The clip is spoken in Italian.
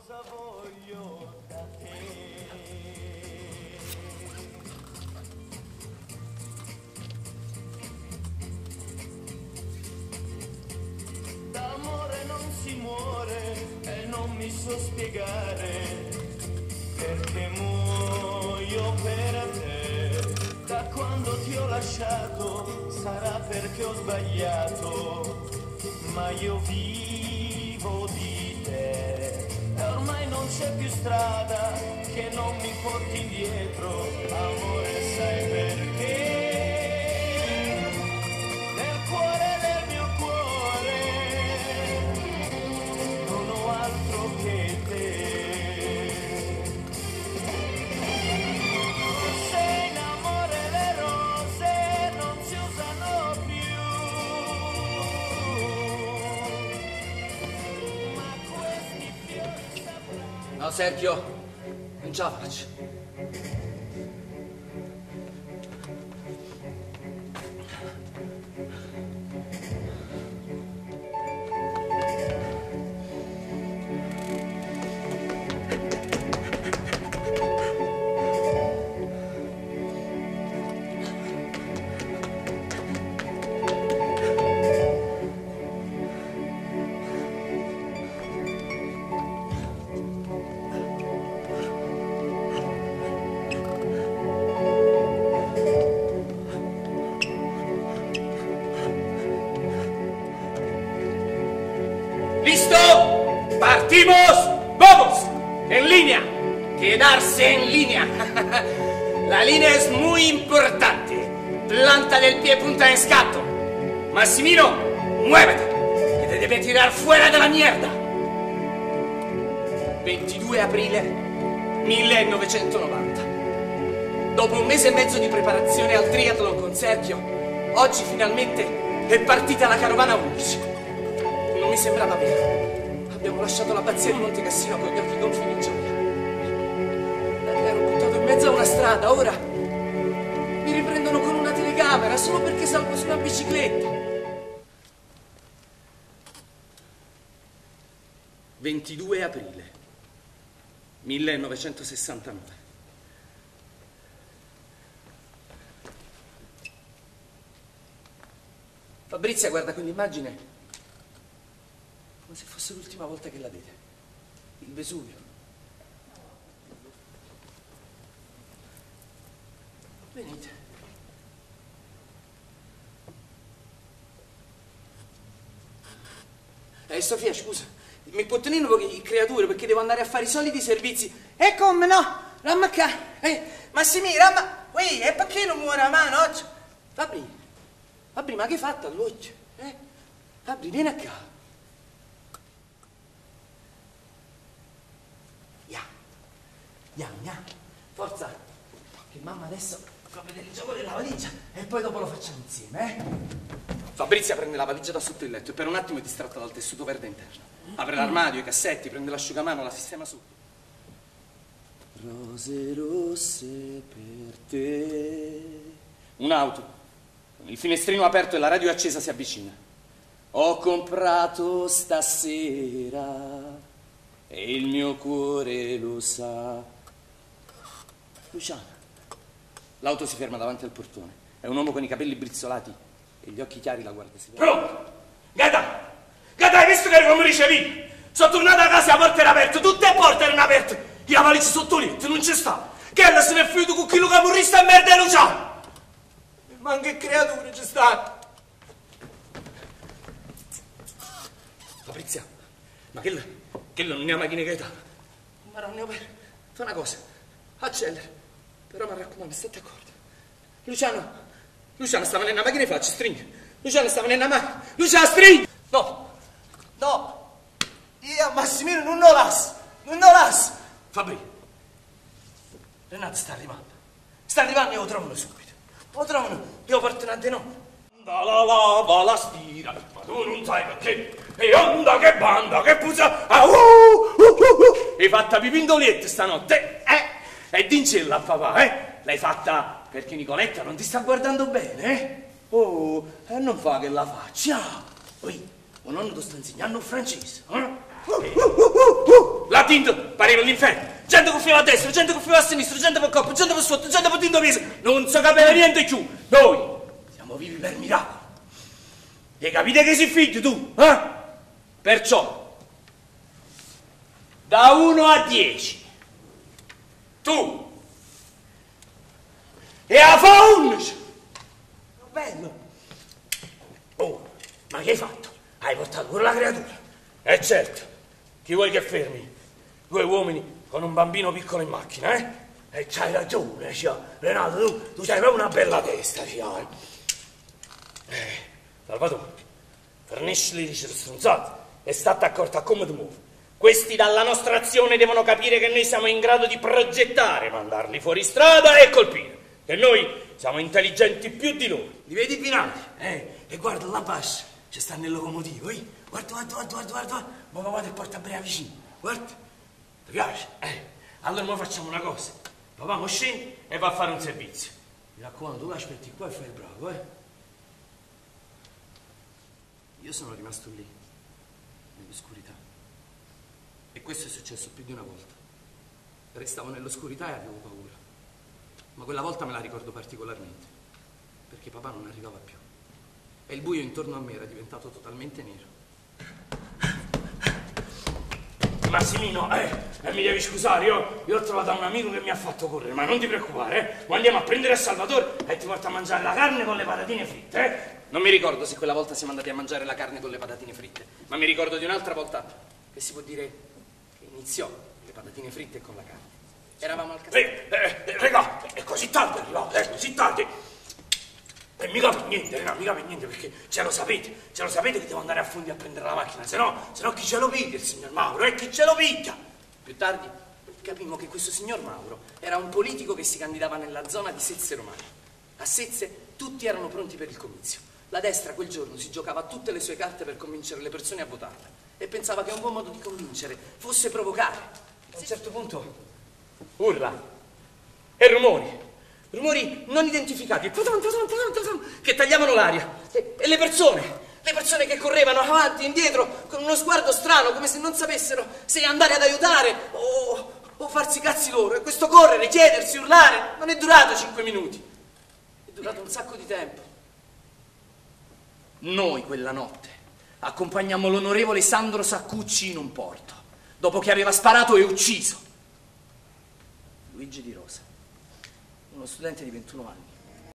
cosa voglio da te. D'amore non si muore e non mi so spiegare perché muoio per te. Da quando ti ho lasciato sarà perché ho sbagliato, ma io vivo di te e ormai non c'è più strada che non mi porti indietro, amore, sai perché? Nel cuore del mio cuore non ho altro che te. Se in amore le rose non si usano più, ma questi fiori sapranno. No, Sergio, non ce la faccio. ¡Listo! ¡Partimos! ¡Vamos! ¡En línea! ¡Quedarse en línea! La línea es muy importante. Planta del pie punta en scatto. Massimino, muévete, que te debe tirar fuera de la mierda. 22 aprile 1990. Dopo un mese e mezzo di preparazione al triathlon con Sergio, oggi finalmente è partita la carovana 11. Non mi sembrava vero. Abbiamo lasciato l'abbazia di Monte Cassino con gli occhi gonfi di gioia. Mi ero buttato in mezzo a una strada, ora mi riprendono con una telecamera solo perché salgo su una bicicletta. 22 aprile 1969. Fabrizia guarda quell'immagine come se fosse l'ultima volta che la vede. Il Vesuvio. Venite. Sofia, scusa, mi può tenere un po' di creature perché devo andare a fare i soliti servizi. E come no? Ramma qua. Massimì, Ramma. Ui, e perché non muore a mano oggi? Fabri, ma che hai fatto all'occhio? Fabri, vieni a casa. Andiamo. Forza, che mamma adesso fa vedere il gioco della valigia e poi dopo lo facciamo insieme, Fabrizia prende la valigia da sotto il letto e per un attimo è distratta dal tessuto verde interno. Apre l'armadio, i cassetti, prende l'asciugamano, la sistema su. Rose rosse per te. Un'auto, con il finestrino aperto e la radio accesa si avvicina. Ho comprato stasera e il mio cuore lo sa. Luciana. L'auto si ferma davanti al portone. È un uomo con i capelli brizzolati e gli occhi chiari la guarda. Pronto? Gata, hai visto che come ricevi? Sono tornato a casa, la porta era aperta, tutte le porte erano aperte. E la valigia sotto lì, non c'è sta. Che alla se ne è finito con quello che morrista a merda e Luciana. Ma che creature ci stanno? Fabrizia, ma quello non è una macchina che età. Ma non ne ho per... Fa una cosa, accelera. Però mi raccomando, state accorti. Luciano sta venendo a macchina e faccia, stringi. Luciano sta venendo a macchina. Luciano, stringi! No. Io a Massimino non lo lascio. Fabri, Renato sta arrivando e lo trovano subito. Lo trovano e lo portano a de noi. La lava la stira, ma tu non sai perché. E onda che banda, che puzza. Hai fatta pipindoliette stanotte, E dincella a papà, L'hai fatta perché Nicoletta non ti sta guardando bene, e non fa che la faccia. Poi, o nonno ti sta insegnando il francese, Oh, là dentro pareva l'inferno. Gente che finiva a destra, gente che finiva a sinistra, gente per coppa, gente per sotto, gente per dentro peso. Non si capiva niente più. Noi siamo vivi per miracolo. E capite che sei figlio tu? Perciò, da 1 a 10, tu e a fa 11. Bello. Oh, ma che hai fatto? Hai portato pure la creatura? Certo, chi vuoi che fermi? 2 uomini con un bambino piccolo in macchina, eh? E c'hai ragione, Renato, tu c'hai proprio una bella testa, Salvatore, forniscili di stronzate e state accorto a come ti muovi. Questi dalla nostra azione devono capire che noi siamo in grado di progettare, mandarli fuori strada e colpire. Che noi siamo intelligenti più di loro. Li vedi i binari? E guarda là basso, ci sta nel locomotivo, Guarda. Ma papà ti porta bene vicino, guarda. Ti piace? Allora noi facciamo una cosa. Papà mo scende e va a fare un servizio. Mi raccomando, tu aspetti qua e fai il bravo, Io sono rimasto lì, nell'oscurità. E questo è successo più di una volta. Restavo nell'oscurità e avevo paura. Ma quella volta me la ricordo particolarmente, perché papà non arrivava più. E il buio intorno a me era diventato totalmente nero. Massimino, mi devi scusare, io ho trovato un amico che mi ha fatto correre, ma non ti preoccupare, ma andiamo a prendere Salvatore e ti porto a mangiare la carne con le patatine fritte, Non mi ricordo se quella volta siamo andati a mangiare la carne con le patatine fritte, ma mi ricordo di un'altra volta che si può dire che iniziò le patatine fritte con la carne. Eravamo al castello. Regà, è così tardi arrivato, è così tardi. E mica per niente, Renato, mica per niente, perché ce lo sapete che devo andare a fondi a prendere la macchina, se no chi ce lo piglia il signor Mauro, chi ce lo piglia? Più tardi capimmo che questo signor Mauro era un politico che si candidava nella zona di Sezze Romane. A Sezze tutti erano pronti per il comizio. La destra quel giorno si giocava tutte le sue carte per convincere le persone a votarla e pensava che un buon modo di convincere fosse provocare. A un certo punto Urla e rumori non identificati che tagliavano l'aria e le persone che correvano avanti e indietro con uno sguardo strano, come se non sapessero se andare ad aiutare o farsi i cazzi loro. E questo correre, chiedersi, urlare non è durato 5 minuti, è durato un sacco di tempo. Noi quella notte accompagnammo l'onorevole Sandro Saccucci in un porto, dopo che aveva sparato e ucciso Luigi Di Rosa, uno studente di 21 anni.